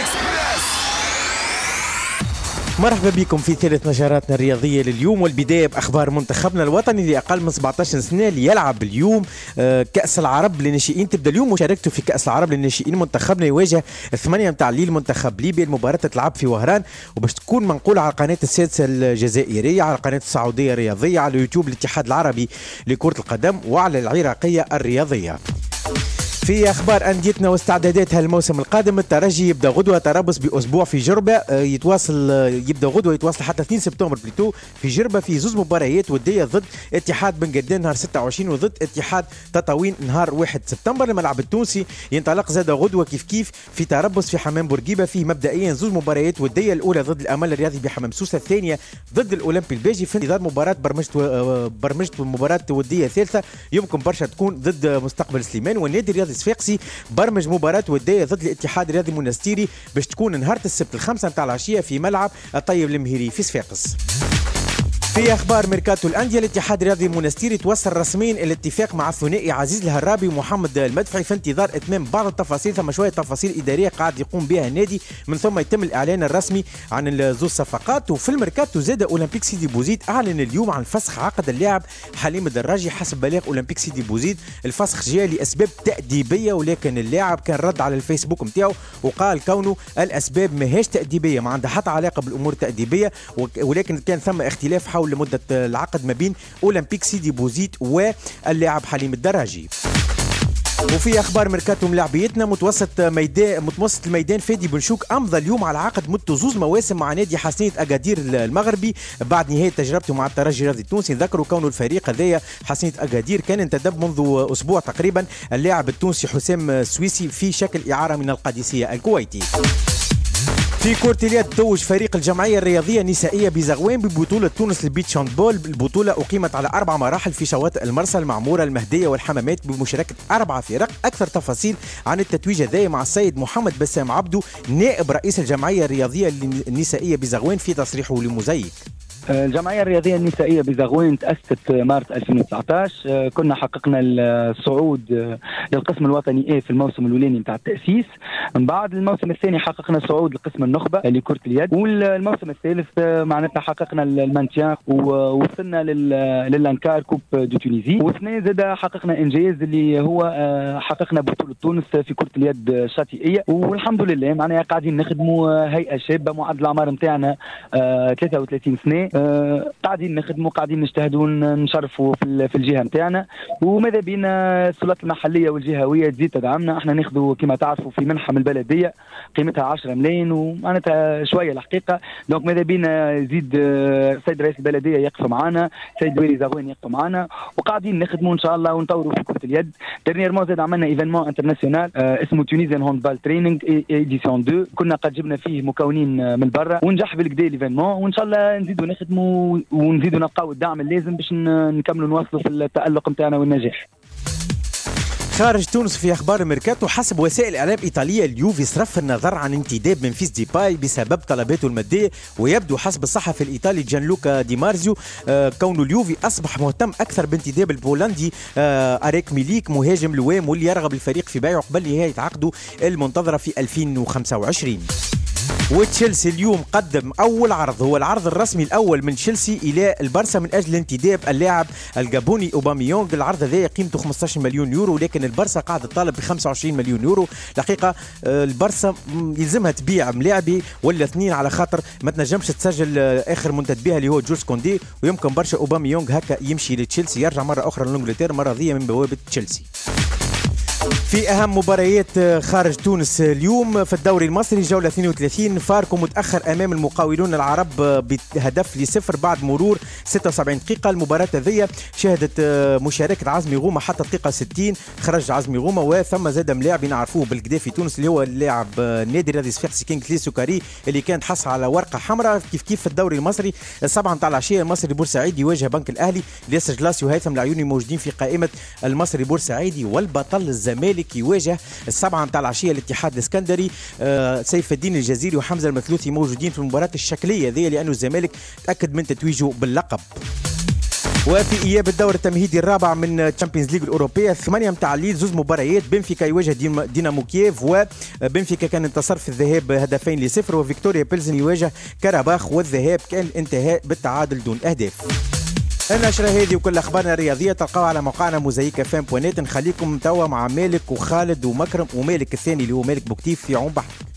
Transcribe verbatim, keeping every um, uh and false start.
مرحبا بكم في ثالث نشراتنا الرياضية لليوم، والبداية بأخبار منتخبنا الوطني اللي أقل من سبعة عشر سنة اللي يلعب اليوم كأس العرب للناشئين. تبدأ اليوم مشاركته في كأس العرب للناشئين. منتخبنا يواجه ثمانية متاع الليل منتخب ليبيا. المباراة تتلعب في وهران وباش تكون منقولة على القناة السادسة الجزائرية، على القناة السعودية الرياضية، على يوتيوب الاتحاد العربي لكرة القدم، وعلى العراقية الرياضية. في اخبار انديتنا واستعداداتها للموسم القادم، الترجي يبدا غدوه تربص باسبوع في جربه، يتواصل يبدا غدوه يتواصل حتى اثنين سبتمبر بليتو في جربه في زوز مباريات وديه ضد اتحاد بن قردان نهار ستة وعشرين وضد اتحاد تطاوين نهار واحد سبتمبر. الملعب التونسي ينطلق زاد غدوه كيف كيف في تربص في حمام بورقيبه، فيه مبدئيا زوز مباريات وديه، الاولى ضد الامل الرياضي بحمام سوسه، الثانيه ضد الاولمبي الباجي في انتظار مباراه برمجت برمجت مباراه وديه ثالثه يمكن برشا تكون ضد مستقبل سليمان. والنادي الرياضي الصفاقسي برمج مباراة ودية ضد الاتحاد الرياضي المنستيري باش تكون نهار السبت الخمسة متاع العشية في ملعب الطيب المهيري في صفاقس. في اخبار ميركاتو الانديه، الاتحاد الرياضي المنستيري توصل رسميا الاتفاق مع الثنائي عزيز الهرابي ومحمد المدفعي في انتظار اتمام بعض التفاصيل. ثم شويه تفاصيل اداريه قاعد يقوم بها النادي، من ثم يتم الاعلان الرسمي عن زوج صفقات. وفي الميركاتو زاد اولمبيك سيدي بوزيد اعلن اليوم عن فسخ عقد اللاعب حليم الدراجي. حسب بلاغ اولمبيك سيدي بوزيد الفسخ جاء لاسباب تاديبيه، ولكن اللاعب كان رد على الفيسبوك نتاعو وقال كونه الاسباب ماهيش تاديبيه، ما عندها حتى علاقه بالامور التاديبيه، ولكن كان ثم اختلاف حول لمدة العقد ما بين أولمبيك سيدي بوزيد واللاعب حليم الدراجي. وفي اخبار ميركاتو ملاعبيتنا، متوسط ميدان متوسط الميدان فادي بن شوك امضى اليوم على عقد مدته زوز مواسم مع نادي حسنيه اكادير المغربي بعد نهايه تجربته مع الترجي الرياضي التونسي. ذكروا كونه الفريق هذايا حسنيه اكادير كان انتدب منذ اسبوع تقريبا اللاعب التونسي حسام السويسي في شكل اعاره من القادسيه الكويتي. في كرة اليد توج فريق الجمعية الرياضية النسائية بزغوان ببطولة تونس للبيتش هاندبول. البطولة أقيمت على أربع مراحل في شواطئ المرسى، المعمورة، المهدية والحمامات بمشاركة أربع فرق. أكثر تفاصيل عن التتويج هذايا مع السيد محمد بسام عبدو نائب رئيس الجمعية الرياضية النسائية بزغوان في تصريحه لموزايك. الجمعية الرياضية النسائية بزغوان تأسست مارس ألفين وتسعة عشر، كنا حققنا الصعود للقسم الوطني A في الموسم الأولاني نتاع التأسيس. من بعد الموسم الثاني حققنا الصعود لقسم النخبة لكرة اليد، والموسم الثالث معناتها حققنا المانتيان ووصلنا للانكار كوب دو تونيزي. والسنة زاد حققنا إنجاز اللي هو حققنا بطولة تونس في كرة اليد الشاطئية، والحمد لله معناها قاعدين نخدموا هيئة شابة. معدل الأعمار نتاعنا ثلاثة وثلاثين سنة، أه قاعدين نخدموا قاعدين نجتهدوا نشرفوا في, في الجهه نتاعنا، وماذا بينا السلطات المحليه والجهويه تزيد تدعمنا. احنا ناخذوا كما تعرفوا في منحه من البلديه قيمتها عشرة ملايين ومعناتها شويه الحقيقه. دونك ماذا بينا يزيد السيد رئيس البلديه يقف معنا، السيد ويلي زغوان يقف معنا، وقاعدين نخدموا ان شاء الله ونطوروا في كره اليد. ديرنييرمون زاد عملنا ايفينمون انترناسيونال أه اسمه تونيزيان هاندبال تريننج ايديسيون اثنين، كنا قد جبنا فيه مكونين من برا ونجح بالكدا الايفينمون، وان شاء الله نزيدوا نخدموا ونزيدوا نلقاو الدعم اللازم باش نكملوا نواصلوا في التألق نتاعنا والنجاح. خارج تونس في اخبار الميركاتو، حسب وسائل اعلام ايطاليه اليوفي صرف النظر عن انتداب منفيس ديباي بسبب طلباته الماديه، ويبدو حسب الصحفي الايطالي جانلوكا دي مارزيو آه كون اليوفي اصبح مهتم اكثر بانتداب البولندي آه اريك ميليك مهاجم لوام، واللي يرغب الفريق في بيعه قبل نهايه عقده المنتظره في ألفين وخمسة وعشرين. وتشيلسي اليوم قدم اول عرض، هو العرض الرسمي الاول من تشيلسي الى البرسا من اجل انتداب اللاعب الجابوني اوباميونغ. العرض هذا قيمته خمسة عشر مليون يورو، لكن البرسا قاعد تطالب ب خمسة وعشرين مليون يورو. الحقيقه البرسا يلزمها تبيع ملاعبي ولا اثنين على خاطر ما تنجمش تسجل اخر منتدب بها اللي هو جورج كوندي، ويمكن برشا اوباميونغ هكا يمشي لتشيلسي، يرجع مره اخرى لانجلترا مره ذي من بوابه تشيلسي. في أهم مباريات خارج تونس اليوم في الدوري المصري جولة اثنين وثلاثين، فاركو متأخر أمام المقاولون العرب بهدف لصفر بعد مرور ستة وسبعين دقيقة. المباراة هذه شهدت مشاركة عزمي غومة حتى الدقيقة ستين، خرج عزمي غومة، وثم زاد ملاعب نعرفوه بالكدا في تونس اللي هو اللاعب النادي الرياضي صفاقسي كينغ سوكاري اللي كان تحصل على ورقة حمراء. كيف كيف في الدوري المصري السبعة نتاع العشية المصري بورسعيد يواجه بنك الأهلي، ياسر جلاسي وهيثم العيوني موجودين في قائمة المصري بورسعيدي، والبطل الزمالك يواجه السبعة متاع العشية الاتحاد الاسكندري. آه سيف الدين الجزيري وحمزة المثلوثي موجودين في المباراة الشكلية ذي لأنه الزمالك تأكد من تتويجه باللقب. وفي اياب الدور التمهيدي الرابع من تشامبيونز ليج الاوروبيه، ثمانيه متاع الليل، زوز مباريات. بنفيكا يواجه دينامو كييف، وبنفيكا كان انتصر في الذهاب هدفين لصفر، وفيكتوريا بيلزن يواجه كاراباخ، والذهاب كان الانتهاء بالتعادل دون اهداف. النشرة هذه وكل أخبارنا الرياضية تلقاوها على موقعنا موزايك فام بوانيت. نخليكم توا مع مالك وخالد ومكرم ومالك الثاني اللي هو مالك بوكتيف في عون بحر.